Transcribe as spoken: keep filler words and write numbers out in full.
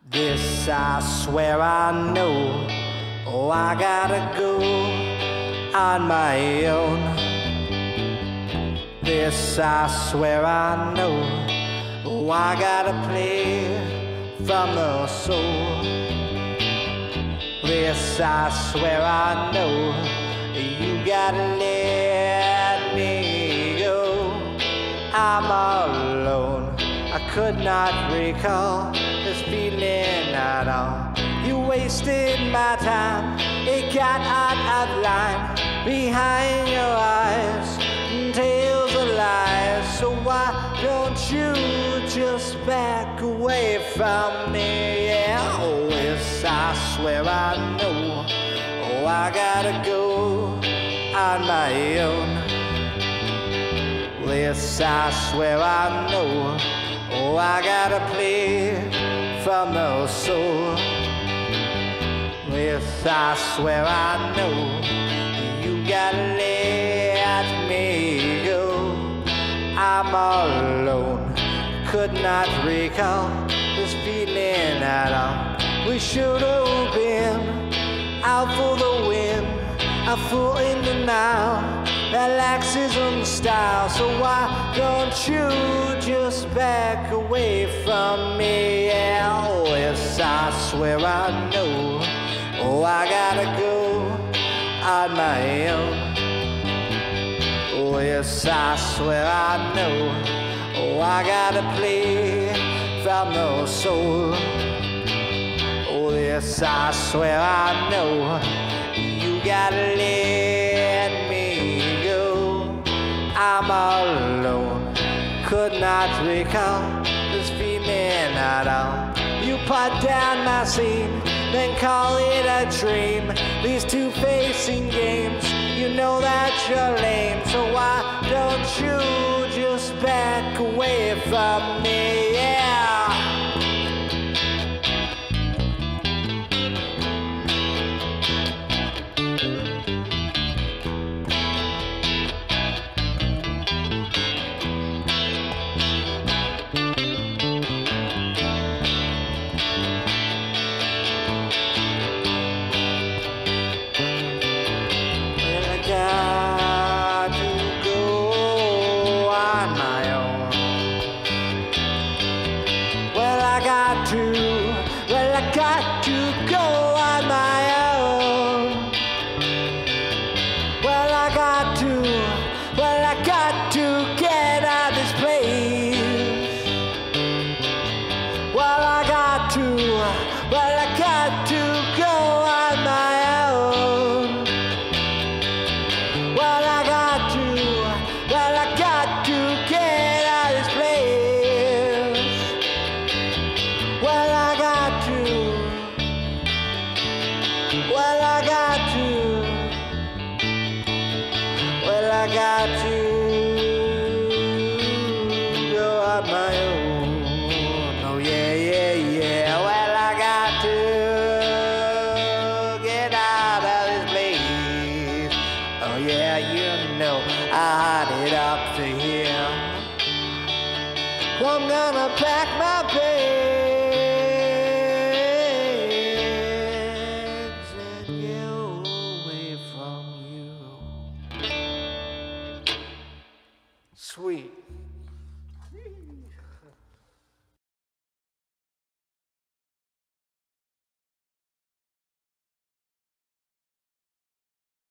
This I swear I know. Oh, I gotta go on my own. This I swear I know. Oh, I gotta play from the soul. This I swear I know. You gotta let me go. I'm all alone. I could not recall this feeling at all. You wasted my time. It got out of line behind your eyes, tales of lies. So why don't you just back away from me? Yeah, oh, yes, I swear I know. Oh, I gotta go on my own. Yes, I swear I know. Oh, I gotta play from the soul. Yes, I swear I know. You gotta let me go. I'm all alone. Could not recall this feeling at all. We should have been out for the win. A fool in denial that laxism style. So why don't you just back away from me? Yeah, oh, yes, I swear I know. Oh, I gotta go on my own. Oh, yes, I swear I know. Oh, I gotta play from the soul. Oh, yes, I swear I know. You gotta let me go. I'm all alone. Could not recall this feeling at all. You put down my scene, then call it a dream. These two-facing games, you know that you're lame. So why don't you just back away from me? Yeah. Got to go on my own. Well, I got to, well, I got to go on my own. Well, I got to, well, I got to get out of this place. Well, I got to, well, I got to go on